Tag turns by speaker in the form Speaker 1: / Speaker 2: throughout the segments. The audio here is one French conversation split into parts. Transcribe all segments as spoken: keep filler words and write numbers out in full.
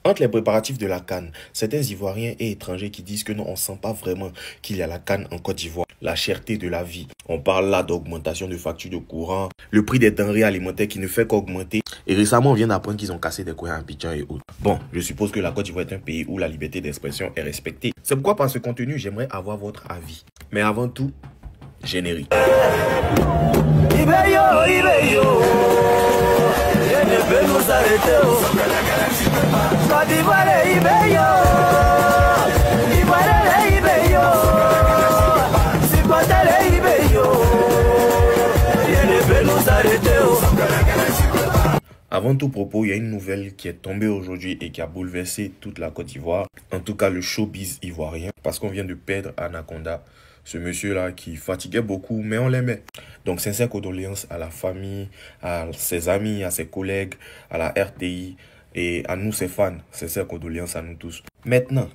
Speaker 1: Entre les préparatifs de la CAN, certains Ivoiriens et étrangers qui disent que non, on ne sent pas vraiment qu'il y a la CAN en Côte d'Ivoire. La cherté de la vie. On parle là d'augmentation de factures de courant, le prix des denrées alimentaires qui ne fait qu'augmenter. Et récemment, on vient d'apprendre qu'ils ont cassé des coins à Abidjan et autres. Bon, je suppose que la Côte d'Ivoire est un pays où la liberté d'expression est respectée. C'est pourquoi par ce contenu, j'aimerais avoir votre avis. Mais avant tout, générique. Ibeyo, Ibeyo. Rien ne peut nous arrêter. Côte d'Ivoire, Ibeyo. Ivoire, Ibeyo. Supporter, Ibeyo. Rien ne peut nous arrêter. Avant tout propos, il y a une nouvelle qui est tombée aujourd'hui et qui a bouleversé toute la Côte d'Ivoire. En tout cas, le showbiz ivoirien. Parce qu'on vient de perdre Anaconda. Ce monsieur-là qui fatiguait beaucoup, mais on l'aimait. Donc, sincères condoléances à la famille, à ses amis, à ses collègues, à la R T I et à nous, ses fans. Sincères condoléances à nous tous. Maintenant,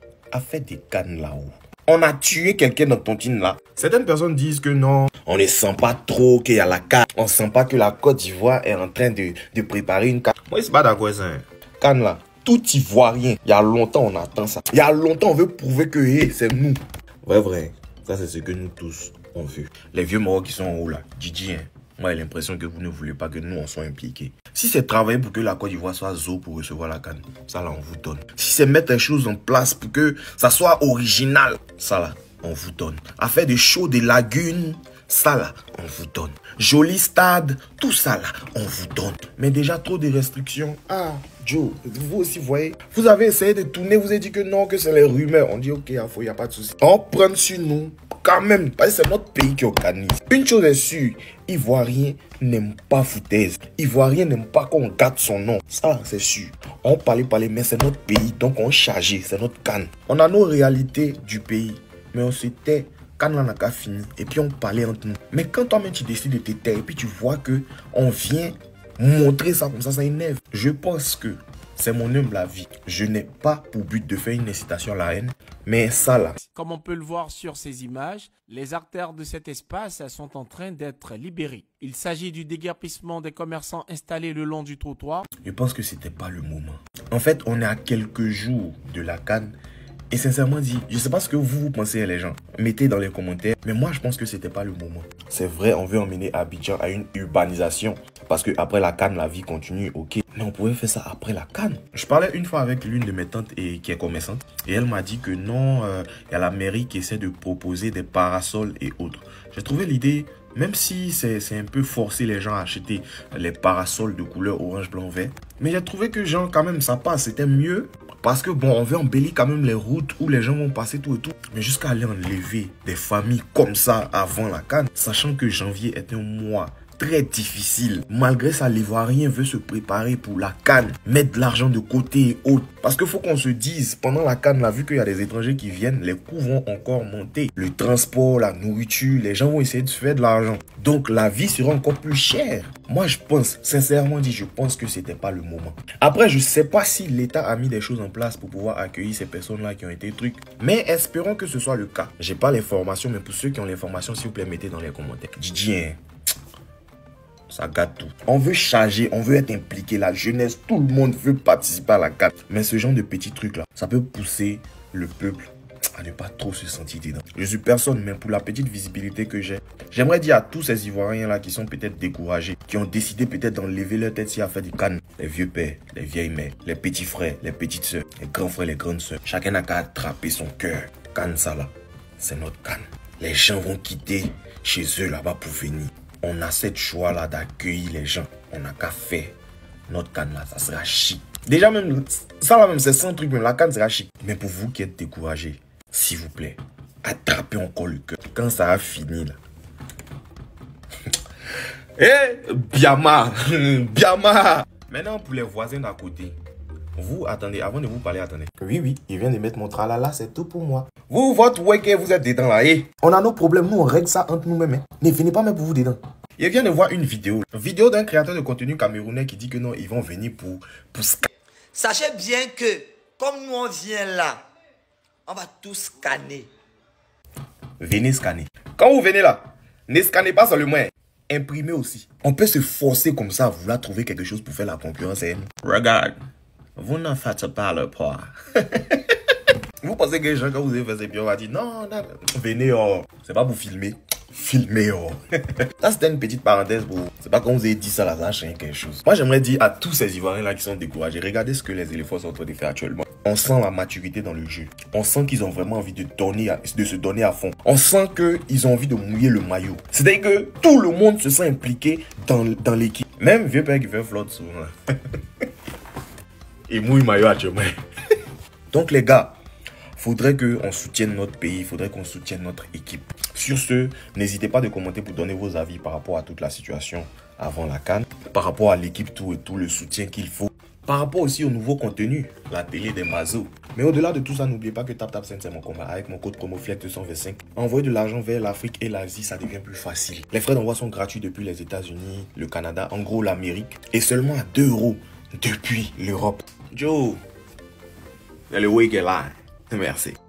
Speaker 1: a fait des cannes là-haut. On a tué quelqu'un dans Tontine là. Certaines personnes disent que non, on ne sent pas trop qu'il y a la canne. On ne sent pas que la Côte d'Ivoire est en train de, de préparer une canne. Moi, c'est pas d'accord ça. Hein. Canne là, tout Ivoirien. Il y a longtemps, on attend ça. Il y a longtemps, on veut prouver que hey, c'est nous. Vrai, vrai. Ça, c'est ce que nous tous on veut. Les vieux morts qui sont en haut là, Didi, hein, moi j'ai l'impression que vous ne voulez pas que nous on soit impliqués. Si c'est travailler pour que la Côte d'Ivoire soit zo pour recevoir la canne, ça là on vous donne. Si c'est mettre les choses en place pour que ça soit original, ça là on vous donne. À faire des shows des lagunes, ça là on vous donne. Joli stade, tout ça là on vous donne. Mais déjà trop de restrictions. Ah Joe, vous aussi voyez, vous avez essayé de tourner, vous avez dit que non, que c'est les rumeurs. On dit ok, il n'y a pas de souci. On prend sur nous quand même, parce que c'est notre pays qui organise. Une chose est sûre, Ivoirien n'aime pas foutaise. Ivoirien n'aime pas qu'on gâte son nom. Ça, c'est sûr. On parlait, parlait, mais c'est notre pays, donc on chargeait, c'est notre canne. On a nos réalités du pays, mais on se tait quand on a qu'à fini, et puis on parlait entre nous. Mais quand toi-même tu décides de te taire, et puis tu vois que on vient montrer ça comme ça, ça énerve. Je pense que c'est mon humble avis. Je n'ai pas pour but de faire une incitation à la haine, mais ça là.
Speaker 2: Comme on peut le voir sur ces images, les artères de cet espace sont en train d'être libérées. Il s'agit du déguerpissement des commerçants installés le long du trottoir.
Speaker 1: Je pense que c'était pas le moment. En fait, on est à quelques jours de la canne. Et sincèrement dit, je sais pas ce que vous, vous pensez les gens. Mettez dans les commentaires. Mais moi, je pense que c'était pas le moment. C'est vrai, on veut emmener Abidjan à une urbanisation. Parce que après la canne, la vie continue, ok. Mais on pouvait faire ça après la canne. Je parlais une fois avec l'une de mes tantes et, qui est commerçante. Et elle m'a dit que non, il euh, y a la mairie qui essaie de proposer des parasols et autres. J'ai trouvé l'idée, même si c'est un peu forcé les gens à acheter les parasols de couleur orange, blanc, vert. Mais j'ai trouvé que genre quand même ça passe, c'était mieux. Parce que bon, on veut embellir quand même les routes où les gens vont passer tout et tout. Mais jusqu'à aller enlever des familles comme ça avant la canne, sachant que janvier est un mois très difficile. Malgré ça, l'Ivoirien veut se préparer pour la canne, mettre de l'argent de côté et autres. Parce qu'il faut qu'on se dise, pendant la canne, là, vu qu'il y a des étrangers qui viennent, les coûts vont encore monter. Le transport, la nourriture, les gens vont essayer de se faire de l'argent. Donc la vie sera encore plus chère. Moi, je pense, sincèrement dit, je pense que c'était pas le moment. Après, je sais pas si l'État a mis des choses en place pour pouvoir accueillir ces personnes-là qui ont été trucs. Mais espérons que ce soit le cas. J'ai pas l'information, mais pour ceux qui ont l'information, s'il vous plaît, mettez dans les commentaires. Didi, hein, ça gâte tout. On veut charger, on veut être impliqué. La jeunesse, tout le monde veut participer à la canne. Mais ce genre de petits trucs-là, ça peut pousser le peuple à ne pas trop se sentir dedans. Je suis personne, mais pour la petite visibilité que j'ai, j'aimerais dire à tous ces Ivoiriens-là qui sont peut-être découragés, qui ont décidé peut-être d'enlever leur tête si à faire du canne. Les vieux pères, les vieilles mères, les petits frères, les petites sœurs, les grands frères, les grandes sœurs. Chacun n'a qu'à attraper son cœur. Canne, ça là, c'est notre canne. Les gens vont quitter chez eux là-bas pour venir. On a cette choix-là d'accueillir les gens. On n'a qu'à faire notre canne là, ça sera chic. Déjà même, ça là même, c'est sans truc, même la canne sera chic. Mais pour vous qui êtes découragés, s'il vous plaît, attrapez encore le cœur. Quand ça a fini là. Eh, hey, Biama, Biama. Maintenant pour les voisins d'à côté. Vous, attendez, avant de vous parler, attendez. Oui, oui, il vient de mettre mon tralala, c'est tout pour moi. Vous, votre wake, vous êtes dedans là, eh. On a nos problèmes, nous on règle ça entre nous-mêmes. Hein. Ne venez pas mettre pour vous dedans. Il vient de voir une vidéo. Une vidéo d'un créateur de contenu camerounais qui dit que non, ils vont venir pour, pour scanner.
Speaker 3: Sachez bien que, comme nous on vient là, on va tout scanner.
Speaker 1: Venez scanner. Quand vous venez là, ne scannez pas seulement, imprimez aussi. On peut se forcer comme ça à vouloir trouver quelque chose pour faire la concurrence. Hein. Regarde. Vous n'en faites pas le poids. Vous pensez que les gens, quand vous avez fait ces pieds, on va dire non, non, venez, oh. C'est pas pour filmer. Filmer, oh. Ça, c'était une petite parenthèse pour. C'est pas comme vous avez dit ça là, ça a changé quelque chose. Moi, j'aimerais dire à tous ces Ivoiriens là qui sont découragés, regardez ce que les éléphants sont en train de faire actuellement. On sent la maturité dans le jeu. On sent qu'ils ont vraiment envie de, donner à, de se donner à fond. On sent qu'ils ont envie de mouiller le maillot. C'est-à-dire que tout le monde se sent impliqué dans, dans l'équipe. Même vieux père qui fait flotte souvent. Il mouille le maillot actuellement. Donc les gars, faudrait qu'on soutienne notre pays, il faudrait qu'on soutienne notre équipe. Sur ce, n'hésitez pas de commenter pour donner vos avis par rapport à toute la situation avant la CAN, par rapport à l'équipe tout et tout, le soutien qu'il faut, par rapport aussi au nouveau contenu, la télé des Mazos. Mais au-delà de tout ça, n'oubliez pas que TapTapSend c'est mon combat. Avec mon code promo F L E X deux cent vingt-cinq, envoyer de l'argent vers l'Afrique et l'Asie, ça devient plus facile. Les frais d'envoi sont gratuits depuis les États-Unis, le Canada, en gros l'Amérique, et seulement à deux euros depuis l'Europe. Joe, le week est là. Merci.